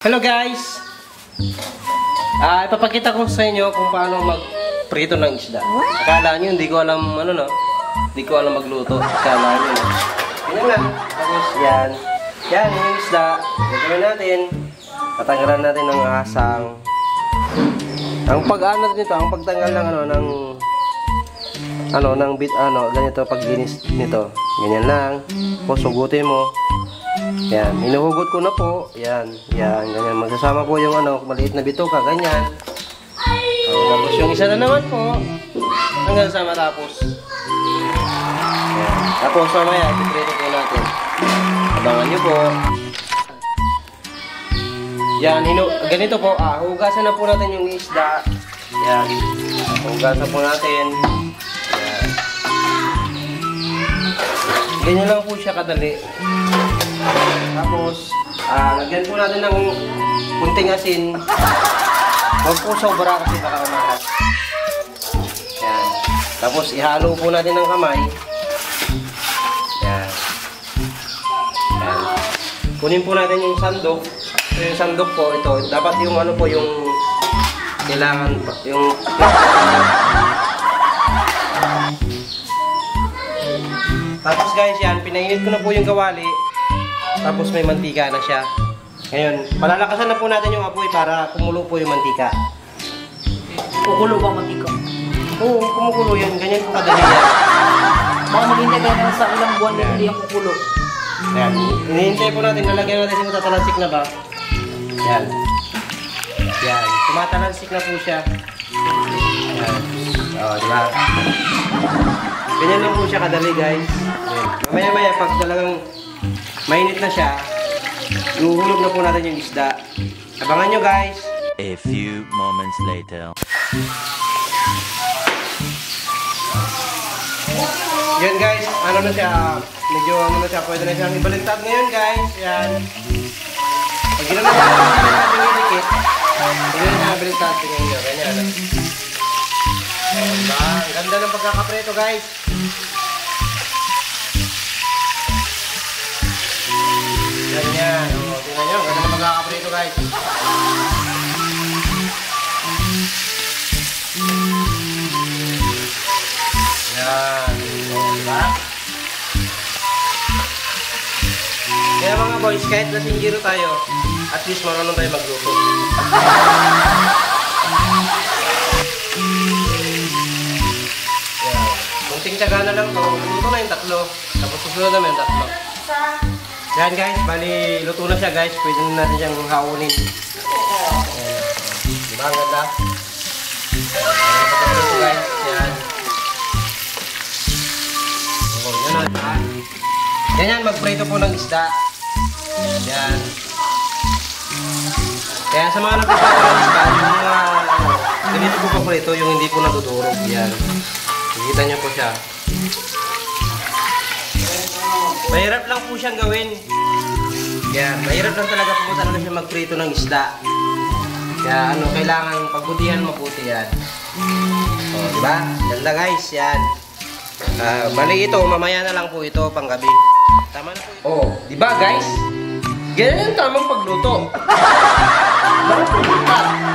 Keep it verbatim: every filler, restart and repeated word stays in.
Hello guys! Ah, ipapakita ko sa inyo kung paano mag-prito ng isda. Akala nyo, hindi ko alam, ano no? Hindi ko alam magluto. Akala nyo, no? Ganyan lang. Tapos, yan. Yan, yung isda. Gagawin natin. Patanggalan natin ng asang. Ang pag-ano nito, ang pagtanggal ng ano, ng ano, ng bit, ano, ganito, paglinis nito. Ganyan lang. Tapos, sugutin mo. Yan, hinuhugot ko na po. Yan, yan, ganyan. Magsasama po yung ano, maliit na bituka, ganyan. So, tapos yung isa na naman po, hanggang sa matapos. Yan. Tapos mamaya, ipiprito po natin. Abangan nyo po. Yan, hinu ganito po, ah, hugasan na po natin yung isda. Yan, hugasan po natin. Yan. Ganyan lang po siya kadali. Tapos, ah, lagyan po natin ng kunting asin. Huwag po sobra kasi baka umakas. Yan. Tapos, ihalo po natin ng kamay. Yan. Yan. Kunin po natin yung sandok. Ito yung sandok po, ito. Dapat yung ano po, yung kailangan, yung tapos guys, yan, pinainit ko na po yung kawali. Tapos may mantika na siya. Ngayon, palalakasan na po natin yung apoy para kumulo po yung mantika. Kukulo ba mantika? Oo, kumukulo yan. Ganyan po kadali yan. Baka maghintay ka na sa ilang buwan na hindi yung kukulo. Ayan. Hinihintay po natin. Nalagyan natin yung tatalansik na ba? Yan. Yan. Tumatalansik na po siya. Yan. O, diba? Ganyan lang po siya kadali, guys. Mamaya-maya, pag talagang mainit na siya, ihuhulog na po natin yung isda. Abangan nyo, guys. A few moments later. Yan, guys. Ano na siya? Medyo ano na siya. Pwede na siyang ibalintad ngayon, guys. Yan. Pag ginawa na natin natin yung dikit, pwede na siya ibalintad. Tingnan nyo. Ganyan. Diba? Ang ganda ng pagkakapreto, guys. Ganyan. O, tingnan nyo. Ganda ng pagkakapreto, guys. Yan. O, diba? Kaya mga boys, kahit lasing giro tayo, at least marunong tayo magluto. Kunting tiyaga na lang to. Luto na yung tatlo. Tapos susunod naman yung tatlo. Yan guys, bali luto na siya guys. Pwede na natin siyang haunin. Yan. Diba ang ganda? Yan, pagkakulo guys. Yan. O, yan na. Ganyan, magprito po ng isda. Yan. Kaya sa mga nagprito ng isda, yung mga ano, ganito po paprito, yung hindi po nadudurog. Yan. Nakikita niyo po siya. Mahirap lang po siyang gawin. Kaya mahirap lang talaga po talaga siya magprito ng isda. Kaya ano, kailangan pagbutihan mabuti yan. O, diba? Ganda guys, yan. Uh, bali ito, mamaya na lang po ito, panggabi. Tama na po ito. O, diba guys? Ganyan yung tamang pagluto. Bakit po